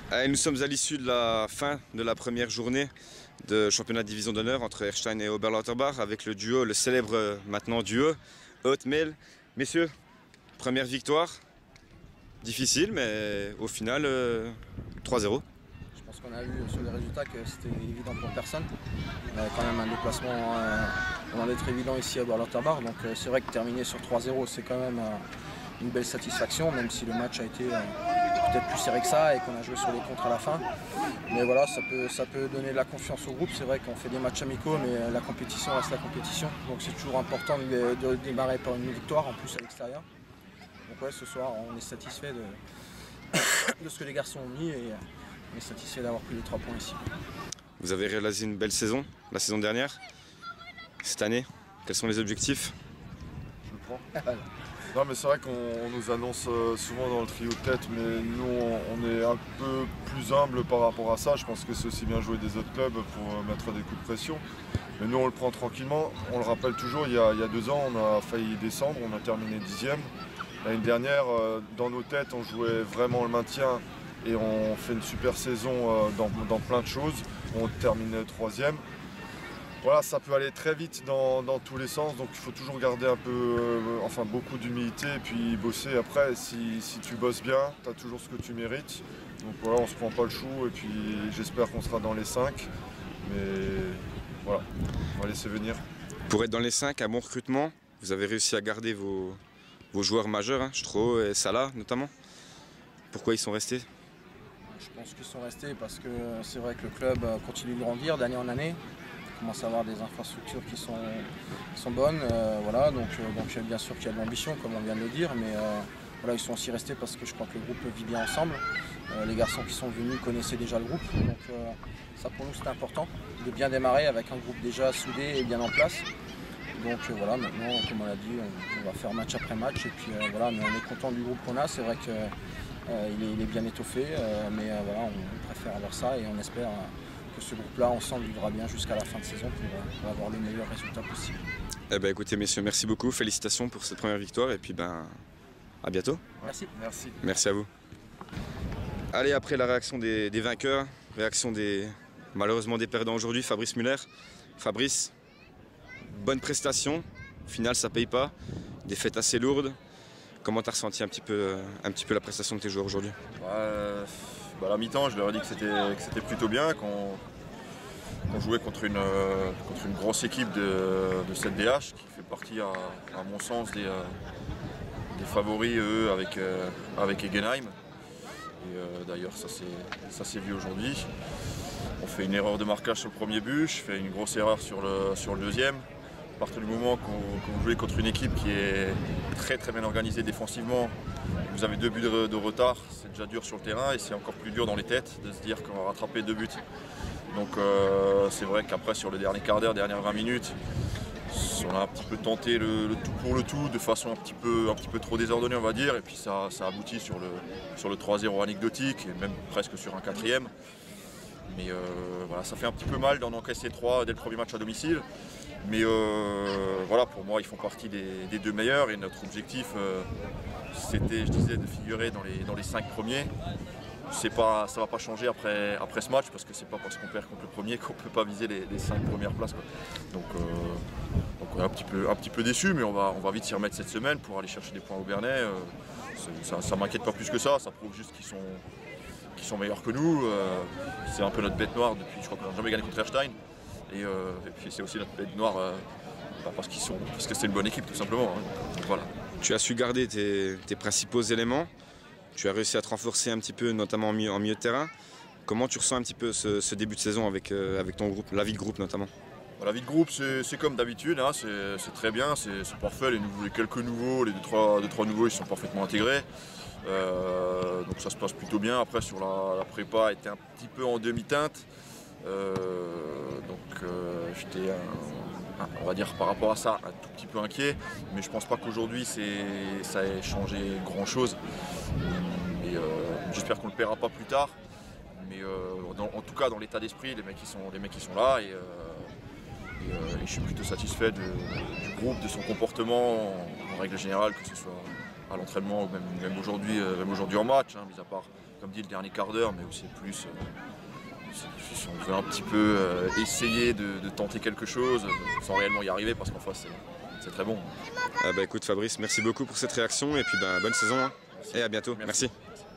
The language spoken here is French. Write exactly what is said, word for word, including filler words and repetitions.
Allez, nous sommes à l'issue de la fin de la première journée de championnat de division d'honneur entre Erstein et Oberlauterbach avec le duo, le célèbre euh, maintenant duo, Haute-Mel. Messieurs, première victoire, difficile mais au final euh, trois zéro. Je pense qu'on a vu sur les résultats que c'était évident pour personne. On avait quand même un déplacement euh, avant d'être évident ici à Oberlauterbach, donc euh, c'est vrai que terminer sur trois zéro c'est quand même euh, une belle satisfaction, même si le match a été euh, peut-être plus serré que ça et qu'on a joué sur les contres à la fin. Mais voilà, ça peut, ça peut donner de la confiance au groupe. C'est vrai qu'on fait des matchs amicaux, mais la compétition reste la compétition. Donc c'est toujours important de, de démarrer par une victoire, en plus à l'extérieur. Donc ouais, ce soir, on est satisfait de, de ce que les garçons ont mis et on est satisfait d'avoir pris les trois points ici. Vous avez réalisé une belle saison, la saison dernière. Cette année, quels sont les objectifs? Je le prends. Non mais c'est vrai qu'on nous annonce souvent dans le trio de tête, mais nous on est un peu plus humble par rapport à ça. Je pense que c'est aussi bien jouer des autres clubs pour mettre des coups de pression. Mais nous on le prend tranquillement. On le rappelle toujours, il y a, il y a deux ans on a failli descendre, on a terminé dixième. L'année dernière, dans nos têtes, on jouait vraiment le maintien et on fait une super saison dans, dans plein de choses. On termine troisième. Voilà, ça peut aller très vite dans, dans tous les sens, donc il faut toujours garder un peu, euh, enfin beaucoup d'humilité et puis bosser après. Si, si tu bosses bien, tu as toujours ce que tu mérites. Donc voilà, on se prend pas le chou et puis j'espère qu'on sera dans les cinq. Mais voilà, on va laisser venir. Pour être dans les cinq, un bon recrutement, vous avez réussi à garder vos, vos joueurs majeurs, hein, Stroh et Salah notamment. Pourquoi ils sont restés? Je pense qu'ils sont restés parce que c'est vrai que le club continue de grandir d'année en année. On commence à avoir des infrastructures qui sont, qui sont bonnes, euh, voilà, donc, euh, donc bien sûr qu'il y a de l'ambition comme on vient de le dire, mais euh, voilà, ils sont aussi restés parce que je crois que le groupe vit bien ensemble. Euh, les garçons qui sont venus connaissaient déjà le groupe, donc euh, ça pour nous c'était important de bien démarrer avec un groupe déjà soudé et bien en place. Donc euh, voilà, maintenant comme on l'a dit, on, on va faire match après match et puis euh, voilà, mais on est content du groupe qu'on a, c'est vrai qu'il euh, est, il est bien étoffé, euh, mais euh, voilà, on préfère avoir ça et on espère euh, que ce groupe-là, ensemble, vivra bien jusqu'à la fin de saison pour, pour avoir le meilleur résultat possible. Eh ben, écoutez messieurs, merci beaucoup, félicitations pour cette première victoire et puis ben, à bientôt. Merci. Merci. Merci à vous. Allez, après la réaction des, des vainqueurs, réaction des malheureusement des perdants aujourd'hui, Fabrice Muller. Fabrice, bonne prestation, au final ça paye pas, défaite assez lourde. Comment tu as ressenti un petit, peu, un petit peu la prestation de tes joueurs aujourd'hui? euh, bah, À la mi-temps, je leur ai dit que c'était plutôt bien, qu'on qu'on jouait contre une, euh, contre une grosse équipe de, de cette D H qui fait partie, à, à mon sens, des, euh, des favoris, eux, avec, euh, avec Egenheim. Et euh, d'ailleurs, ça s'est vu aujourd'hui. On fait une erreur de marquage sur le premier but, je fais une grosse erreur sur le, sur le deuxième. À partir du moment qu'on qu joue contre une équipe qui est très très bien organisée défensivement, vous avez deux buts de, de retard, c'est déjà dur sur le terrain et c'est encore plus dur dans les têtes de se dire qu'on va rattraper deux buts. Donc euh, c'est vrai qu'après sur le dernier quart d'heure, dernières vingt minutes, on a un petit peu tenté le, le tout pour le tout de façon un petit peu, un petit peu trop désordonnée on va dire, et puis ça, ça aboutit sur le, sur le trois zéro anecdotique et même presque sur un quatrième. Mais euh, voilà, ça fait un petit peu mal d'en encaisser trois dès le premier match à domicile. Mais euh, voilà, pour moi, ils font partie des, des deux meilleurs et notre objectif, euh, c'était, je disais, de figurer dans les, dans les cinq premiers. Pas, ça ne va pas changer après, après ce match parce que c'est pas parce qu'on perd contre le premier qu'on ne peut pas viser les, les cinq premières places, quoi. Donc, euh, donc on est un petit peu, un petit peu déçus, mais on va, on va vite s'y remettre cette semaine pour aller chercher des points au Bernay. Euh, ça ne m'inquiète pas plus que ça, ça prouve juste qu'ils sont, qu'ils sont meilleurs que nous. Euh, c'est un peu notre bête noire depuis, je crois qu'on n'a jamais gagné contre Erstein. Et, euh, et puis c'est aussi notre bête noire euh, bah parce qu'ils sont, parce que c'est une bonne équipe tout simplement. Hein. Donc, voilà. Tu as su garder tes, tes principaux éléments. Tu as réussi à te renforcer un petit peu, notamment en milieu, en milieu de terrain. Comment tu ressens un petit peu ce, ce début de saison avec, euh, avec ton groupe, la vie de groupe notamment? La vie de groupe, c'est comme d'habitude, hein, c'est très bien, c'est parfait. Les, nouveaux, les quelques nouveaux, les deux trois, deux, trois nouveaux, ils sont parfaitement intégrés. Euh, donc ça se passe plutôt bien. Après, sur la, la prépa, était un petit peu en demi-teinte. Euh, donc euh, j'étais, on va dire par rapport à ça, un tout petit peu inquiet, mais je pense pas qu'aujourd'hui ça ait changé grand chose. Et euh, j'espère qu'on le paiera pas plus tard, mais euh, dans, en tout cas dans l'état d'esprit, les mecs qui sont, les mecs qui sont là et, euh, et, euh, et je suis plutôt satisfait de, du groupe, de son comportement en, en règle générale, que ce soit à l'entraînement, même, même aujourd'hui euh, même aujourd'hui en match, hein, mis à part, comme dit, le dernier quart d'heure, mais aussi plus, euh, si on veut un petit peu euh, essayer de, de tenter quelque chose, euh, sans réellement y arriver, parce qu'en face, c'est très bon. Ah bah écoute Fabrice, merci beaucoup pour cette réaction et puis bah, bonne saison hein. Et à bientôt. Merci. Merci.